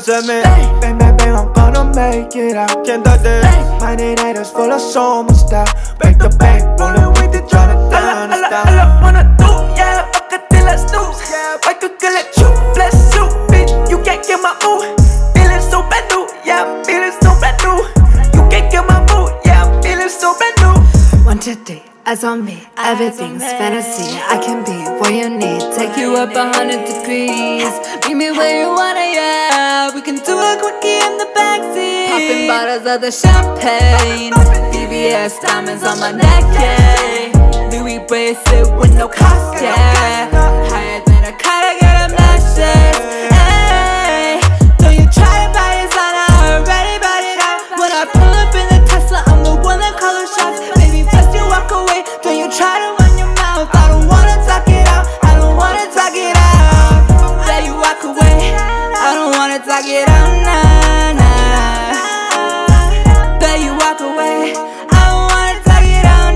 Jasmine, bang, bang, bang, I'm gonna make it out. Can't touch this. My haters full of so much style. Break the bank, rollin' with it, tryna down the style. All I wanna do, yeah, fuck it till I snooze. I could kill it, you, bless you, bitch. You can't get my mood. Feeling so brand new, yeah, I'm feeling so brand new. You can't get my mood, yeah, I'm feeling so brand new. Want to date, eyes on me, everything's fantasy. I can be what you need, take you up 100 degrees. Meet me where you wanna, yeah. We can do a quickie in the backseat. Popping bottles of the champagne. VVS diamonds on my neck, yeah. Louis bracelet with no cost, yeah. Higher than a kite, I get obnoxious. Hey, don't you try to buy this on, I already bought it out. When I pull up in the Tesla, I'm the one that call the shots. Baby, first you walk away, don't you try to run your mouth. I don't wanna talk it out, I don't wanna talk it out. There you walk away, I don't wanna talk it out, nah, nah. There you walk away, I don't wanna talk it out,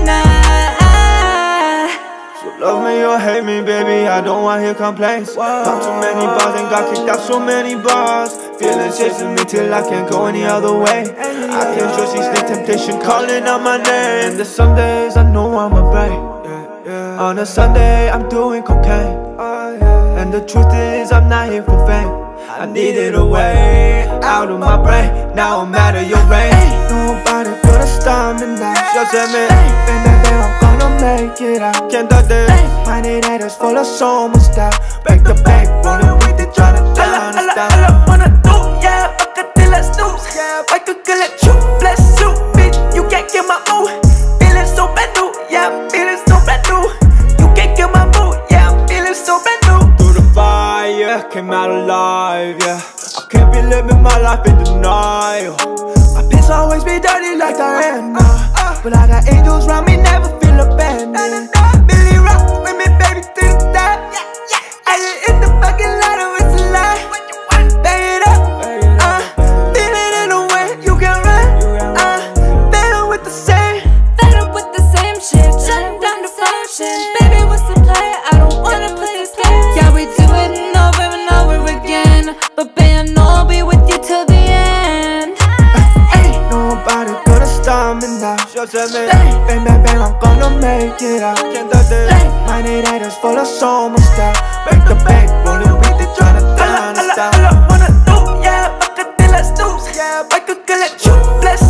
nah. So love me or hate me, baby, I don't wanna hear complaints. Pop too many bars and got kicked out so many bars. Feelings chasing me till I can't go any other way. I can't trust these snake temptation calling out my name. And there's some days I know I'm a babe. On a Sunday I'm doing cocaine. And the truth is I'm not here for fame. I needed a way out of my brain. Now I'm out of your range. Ain't nobody put a stop me now. Jasmine, bang, bang, bang, I'm gonna make it out. Can't touch this. My haters full of so much style. Break the bank, rollin' with it, tryna down the style. All I wanna do, yeah, fuck it till I snooze. I could kill it, you, bless you, bitch. You can't get my mood. Feeling so brand new, yeah, I'm feeling so brand new. You can't get my mood, yeah, I'm feeling so brand new. Through the fire, came out alive, yeah. I can't be living my life in denial. My piss always be dirty like Diana. But I got angels round me, never feel abandoned. Billy rock with me, baby, to the top. I just hit the fucking lot of it's a lie. Bang it up, feel it in the way you can run. Fed up with the same. Fed up with the same shit, shutting down the function. Baby, what's the play? I don't wanna play this game. Yeah, we do it over and over again. But babe, I know I'll be with you till the end. Ain't nobody gonna stop me now. Jasmine, bang, bang, bang, I'm gonna make it out. Can't touch this. My haters full of so much style. Break the bank, rollin' with it, tryna down the style. All I wanna do, yeah, fuck it till I snooze. I could kill it, you, bless